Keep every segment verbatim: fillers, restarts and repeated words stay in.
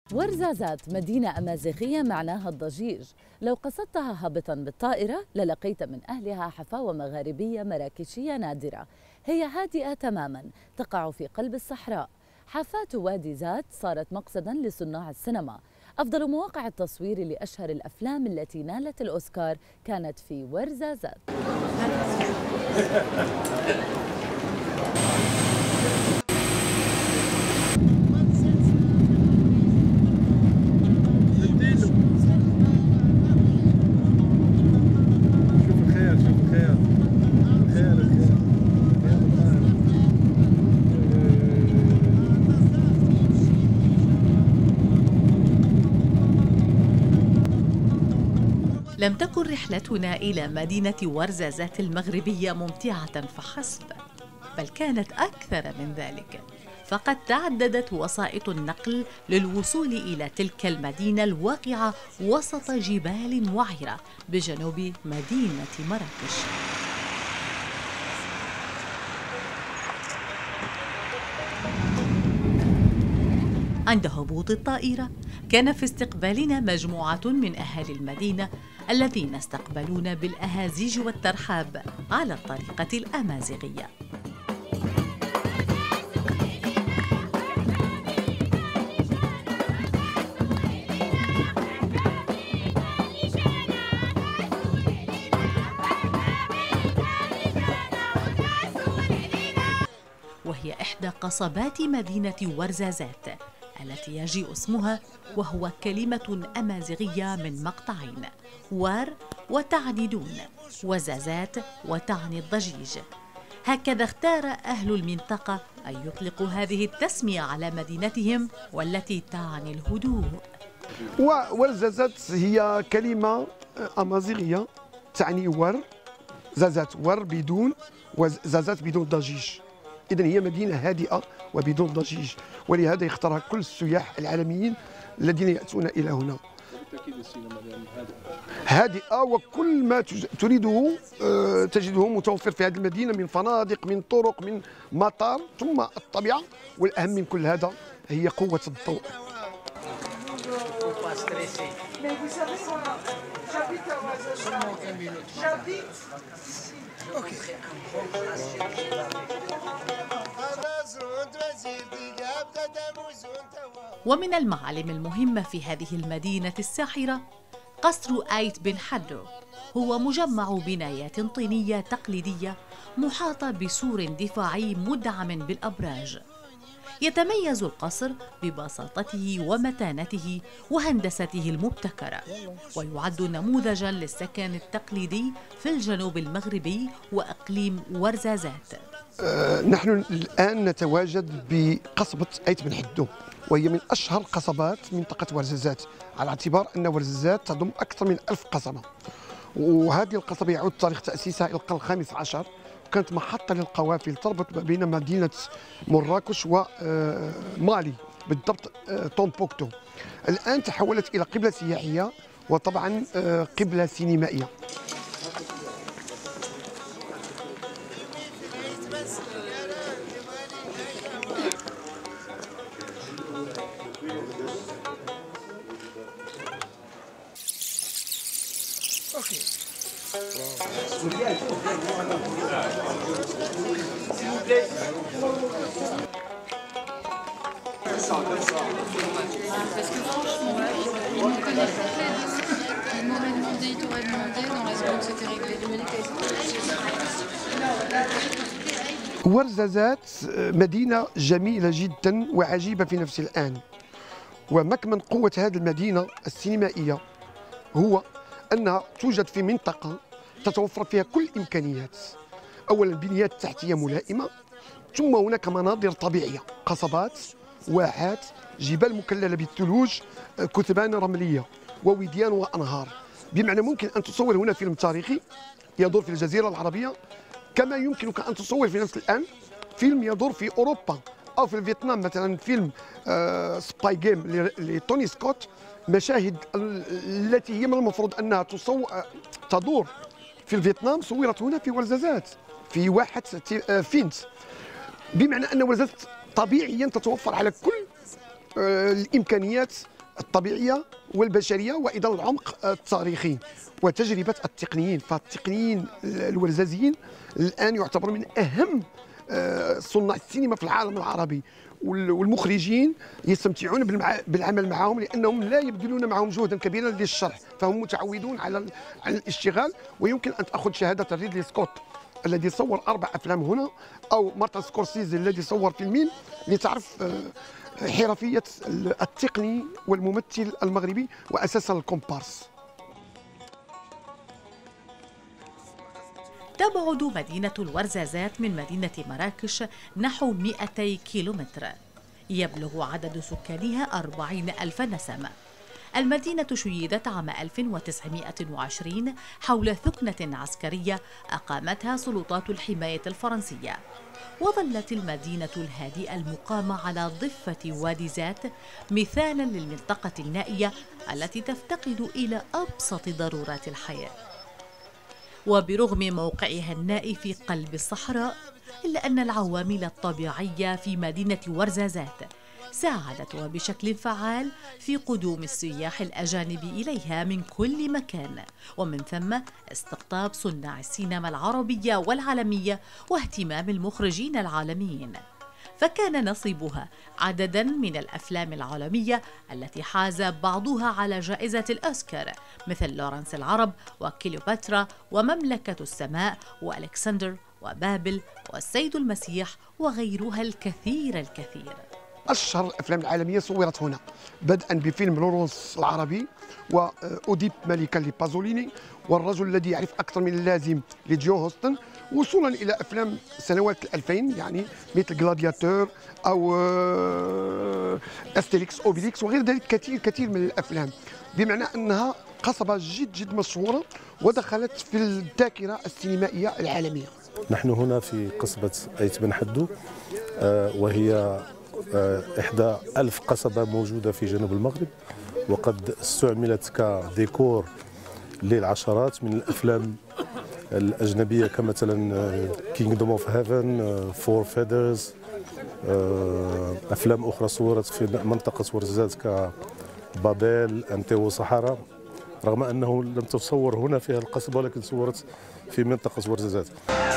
ورزازات مدينة أمازيغية معناها الضجيج. لو قصدتها هابطا بالطائرة للقيت من أهلها حفاوة مغاربية مراكشية نادرة. هي هادئة تماما، تقع في قلب الصحراء. حافات وادي زات صارت مقصدا لصناع السينما. أفضل مواقع التصوير لأشهر الأفلام التي نالت الأوسكار كانت في ورزازات. لم تكن رحلتنا إلى مدينة ورزازات المغربية ممتعة فحسب، بل كانت أكثر من ذلك، فقد تعددت وسائط النقل للوصول إلى تلك المدينة الواقعة وسط جبال وعرة بجنوب مدينة مراكش. عند هبوط الطائرة كان في استقبالنا مجموعة من أهالي المدينة الذين استقبلونا بالأهازيج والترحاب على الطريقة الأمازيغية. وهي إحدى قصبات مدينة ورزازات التي يجيء اسمها وهو كلمة أمازيغية من مقطعين، وار وتعني دون، وزازات وتعني الضجيج. هكذا اختار أهل المنطقة أن يطلقوا هذه التسمية على مدينتهم والتي تعني الهدوء. ورزازات هي كلمة أمازيغية تعني ور، زازات ور بدون، وزازات بدون ضجيج. إذن هي مدينة هادئة وبدون ضجيج، ولهذا يختارها كل السياح العالميين الذين يأتون إلى هنا. هادئة وكل ما تريده تجده متوفر في هذه المدينة من فنادق، من طرق، من مطار، ثم الطبيعة، والأهم من كل هذا هي قوة الضوء. ومن المعالم المهمة في هذه المدينة الساحرة قصر آيت بن حدو، هو مجمع بنايات طينية تقليدية محاطة بسور دفاعي مدعم بالأبراج. يتميز القصر ببساطته ومتانته وهندسته المبتكرة، ويعد نموذجاً للسكن التقليدي في الجنوب المغربي وإقليم ورزازات. أه نحن الآن نتواجد بقصبة آيت بن حدو، وهي من أشهر قصبات منطقة ورزازات، على اعتبار أن ورزازات تضم أكثر من ألف قصبة. وهذه القصبة يعود تاريخ تأسيسها إلى القرن الخامس عشر، كانت محطة للقوافل تربط بين مدينة مراكش ومالي، بالضبط تومبوكتو. الآن تحولت إلى قبلة سياحية وطبعا قبلة سينمائية. Parce que franchement, ils m'ont connu très vite. Ils m'auraient demandé, ils t'auraient demandé, dans la seconde c'était réglé. ورزازات مدينة جميلة جدا وعجيبة في نفس الآن. ومكمن قوة هذه المدينة السينمائية هو أنها توجد في منطقة تتوفر فيها كل الإمكانيات. أولا بنيات تحتية ملائمة، ثم هناك مناظر طبيعية، قصبات، واحات، جبال مكللة بالثلوج، كثبان رملية ووديان وأنهار. بمعنى ممكن أن تصور هنا فيلم تاريخي يدور في الجزيرة العربية، كما يمكنك أن تصور في نفس الآن فيلم يدور في أوروبا أو في فيتنام، مثلا فيلم آه سباي جيم لتوني سكوت. مشاهد التي هي من المفروض أنها تصور تدور في فيتنام صورت هنا في ورزازات في واحة فينت، بمعنى أن ورزازات طبيعيا تتوفر على كل الإمكانيات الطبيعية والبشرية وإيضا العمق التاريخي وتجربة التقنيين. فالتقنيين الورزازيين الآن يعتبر من أهم صناع السينما في العالم العربي، والمخرجين يستمتعون بالعمل معهم لأنهم لا يبذلون معهم جهدا كبيرا للشرح، فهم متعودون على على الاشتغال. ويمكن أن تأخذ شهادة ريدلي سكوت الذي صور أربع أفلام هنا، أو مارتن سكورسيزي الذي صور فيلمين، لتعرف حرفية التقني والممثل المغربي وأساسا الكومبارس. تبعد مدينة الورزازات من مدينة مراكش نحو مئتي كيلومتر. يبلغ عدد سكانها أربعين ألف نسمة. المدينة شيدت عام ألف وتسعمئة وعشرين حول ثكنة عسكرية أقامتها سلطات الحماية الفرنسية. وظلت المدينة الهادئة المقامة على ضفة وادي زات مثالاً للمنطقة النائية التي تفتقد إلى أبسط ضرورات الحياة. وبرغم موقعها النائي في قلب الصحراء، إلا أن العوامل الطبيعية في مدينة ورزازات ساعدت وبشكل فعال في قدوم السياح الأجانب إليها من كل مكان، ومن ثم استقطاب صناع السينما العربية والعالمية واهتمام المخرجين العالميين. فكان نصيبها عدداً من الأفلام العالمية التي حاز بعضها على جائزة الأوسكار، مثل لورنس العرب وكليوباترا ومملكة السماء وألكسندر وبابل والسيد المسيح وغيرها الكثير الكثير. أشهر الأفلام العالمية صورت هنا، بدءا بفيلم لورنس العربي وأوديب ملكا لبازوليني والرجل الذي يعرف أكثر من اللازم لجون هوستن، وصولا إلى أفلام سنوات الألفين يعني مثل جلادياتور أو أستيريكس أوبيليكس وغير ذلك، كثير كثير من الأفلام، بمعنى أنها قصبة جد جد مشهورة ودخلت في الذاكرة السينمائية العالمية. نحن هنا في قصبة أيت بن حدو، وهي إحدى ألف قصبة موجودة في جنوب المغرب، وقد استعملت كديكور للعشرات من الأفلام الأجنبية كمثلا كينغدوم اوف هيفن، فور فيدرز، أفلام أخرى صورت في منطقة ورزازات كبابيل، أنتيو صحراء، رغم أنه لم تصور هنا في هذه القصبة ولكن صورت في منطقة ورزازات.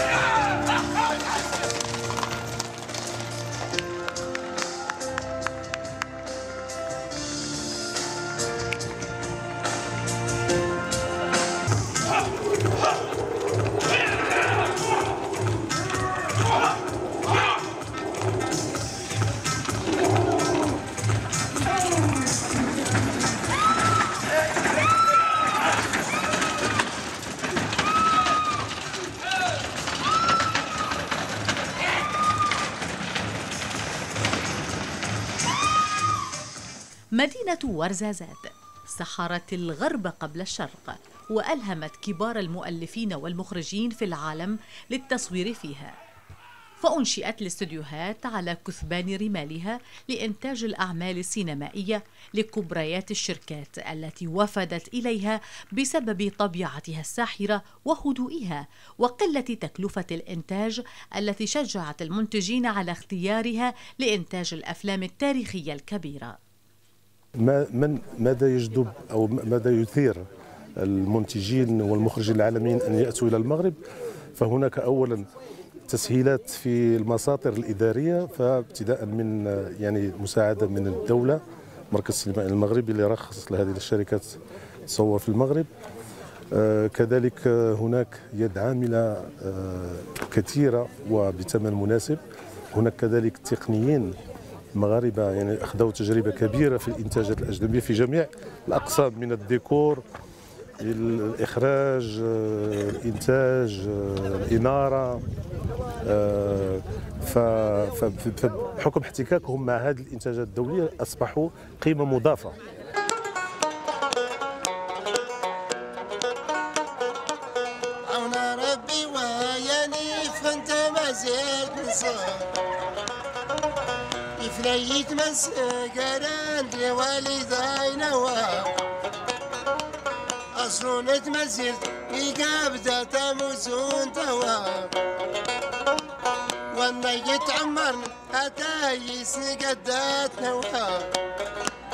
مدينة ورزازات سحرت الغرب قبل الشرق، وألهمت كبار المؤلفين والمخرجين في العالم للتصوير فيها، فأنشئت الاستوديوهات على كثبان رمالها لإنتاج الأعمال السينمائية لكبريات الشركات التي وفدت إليها بسبب طبيعتها الساحرة وهدوئها وقلة تكلفة الإنتاج التي شجعت المنتجين على اختيارها لإنتاج الأفلام التاريخية الكبيرة. ما من ماذا يجذب أو ماذا يثير المنتجين والمخرجين العالميين أن يأتوا إلى المغرب؟ فهناك أولا تسهيلات في المساطر الإدارية، فابتداء من يعني مساعدة من الدولة، مركز السينما المغربي اللي رخص لهذه الشركات تصور في المغرب. آه كذلك هناك يد عاملة آه كثيرة وبثمن مناسب. هناك كذلك تقنيين مغاربة يعني أخذوا تجربة كبيرة في الإنتاجات الأجنبية في جميع الأقسام، من الديكور، الإخراج، الإنتاج، الإنارة. فبحكم احتكاكهم مع هذه الإنتاجات الدولية أصبحوا قيمة مضافة. ربي وياني فانت ما زلت نصاب فليت مسكران دي والداي نوا أصلون تمزلت يقابدا تموزون توا وانا يتعمرن أتا يسني قدات نوا